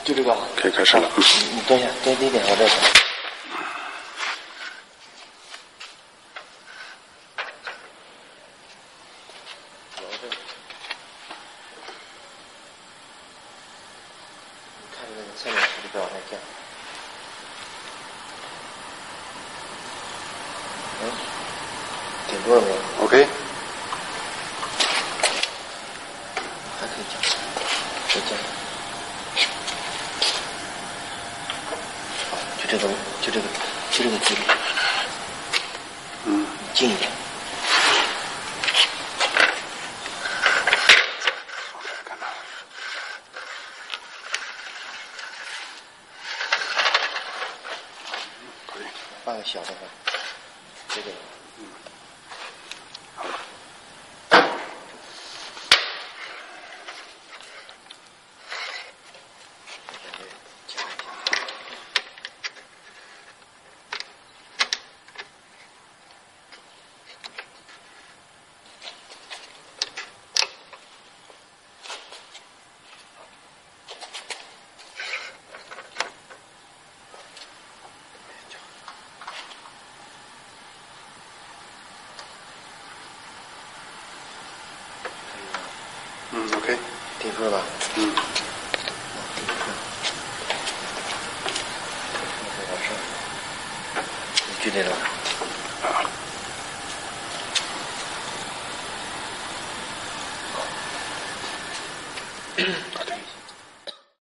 就这个。 可以开始了。 你蹲下，蹲低点，我这。你看这个侧面是不是往下降？顶多了没有 ？OK。 还可以降，再降。就这个距离。近一点。放个小的吧，这个。 好了。OK。 顶住了吧？有距离了吧？ 啊。